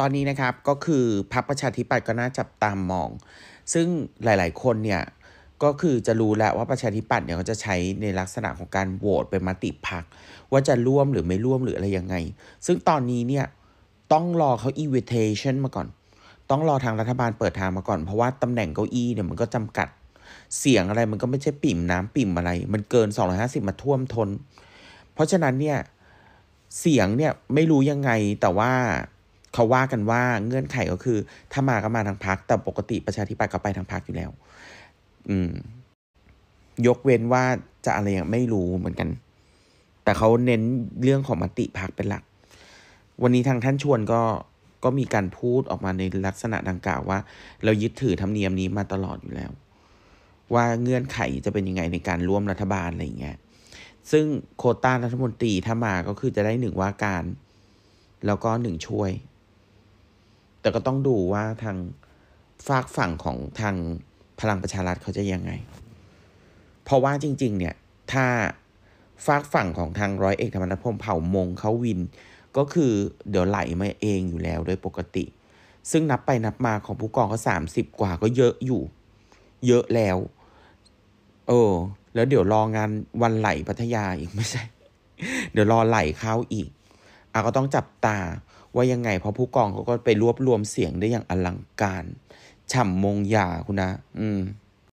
ตอนนี้นะครับก็คือพรรคประชาธิปัตย์ก็น่าจับตามองซึ่งหลายๆคนเนี่ยก็คือจะรู้แล้วว่าประชาธิปัตย์เนี่ยเขาจะใช้ในลักษณะของการโหวตเป็นมติพรรคว่าจะร่วมหรือไม่ร่วมหรืออะไรยังไงซึ่งตอนนี้เนี่ยต้องรอเขา invitation มาก่อนต้องรอทางรัฐบาลเปิดทางมาก่อนเพราะว่าตำแหน่งเก้าอี้เนี่ยมันก็จำกัดเสียงอะไรมันก็ไม่ใช่ปิ่มน้ำปิ่มอะไรมันเกิน250มาท่วมท้นเพราะฉะนั้นเนี่ยเสียงเนี่ยไม่รู้ยังไงแต่ว่าเขาว่ากันว่าเงื่อนไขก็คือถ้ามาก็มาทางพรรคแต่ปกติประชาธิปัตย์ก็ไปทางพรรคอยู่แล้วยกเว้นว่าจะอะไรยังไม่รู้เหมือนกันแต่เขาเน้นเรื่องของมติพรรคเป็นหลักวันนี้ทางท่านชวนก็มีการพูดออกมาในลักษณะดังกล่าวว่าเรายึดถือธรรมเนียมนี้มาตลอดอยู่แล้วว่าเงื่อนไขจะเป็นยังไงในการร่วมรัฐบาลอะไรอย่างเงี้ยซึ่งโควต้ารัฐมนตรีถ้ามาก็คือจะได้1ว่าการแล้วก็1ช่วยแต่ก็ต้องดูว่าทางฝากฝั่งของทางพลังประชารัฐเขาจะยังไงเพราะว่าจริงๆเนี่ยถ้าฝากฝั่งของทางร้อยเอกธรรมนัฐพรหมเผ่ามงเขาวินก็คือเดี๋ยวไหลมาเองอยู่แล้วโดยปกติซึ่งนับไปนับมาของผู้กองก็30กว่าก็เยอะอยู่เยอะแล้วแล้วเดี๋ยวรองานวันไหลพัทยาอีกไม่ใช่เดี๋ยวรอไหลเข้าอีกก็ต้องจับตาว่ายังไงเพราะผู้กองเขาก็ไปรวบรวมเสียงได้อย่างอลังการฉ่ำมงยาคุณนะ